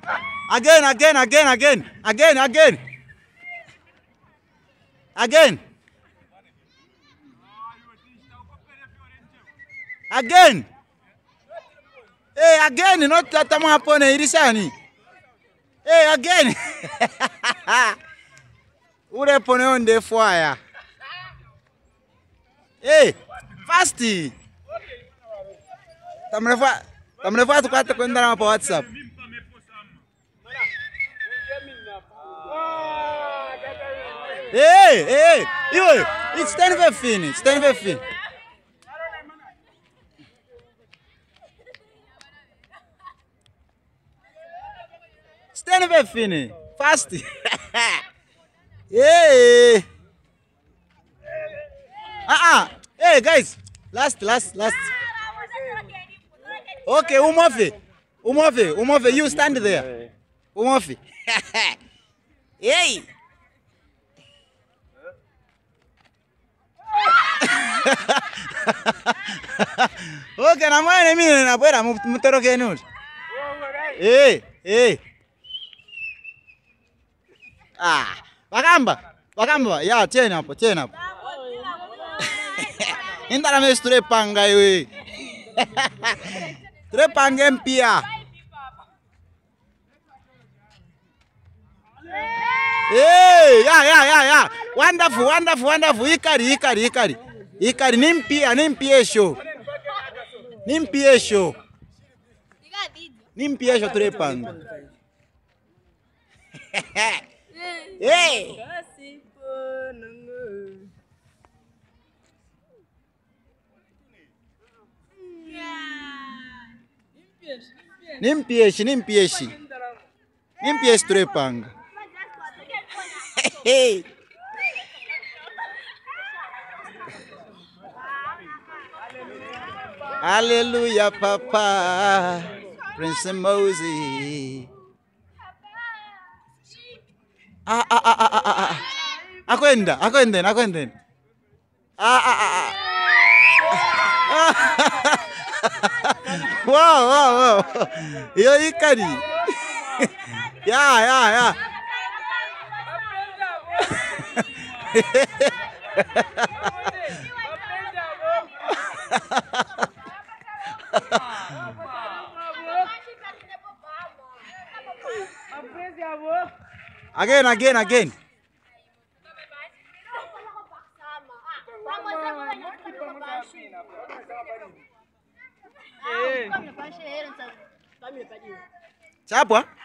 Again. Again. Hey, again, not Tatama upon a Irisani. Hey, again. What upon on the fire? Hey, fasty. Tamrefa to cut the condana on WhatsApp. Hey, it's 10:15. It's 10:15. Stand up, Finny. Fast. Yeah. Hey, guys. Last. Okay, Umofi. You stand there. Umofi. Hey. Okay, na mwana mimi na bora mtoroke nusu. Hey. Wakamba. Ya, tena hapo. Indara mesture panga wewe. Trepanga mpia. Hey, ya. Wonderful. Ikari nimpiesho trepanga. Hey. Nimpieshi trepanga. Hey. Hallelujah, Papa. Prince Moses. Akwenda. Wow. Yo ikari. Ya. Again. Siapa?